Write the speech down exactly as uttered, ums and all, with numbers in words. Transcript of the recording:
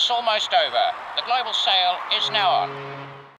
almost over. The global sale is now on.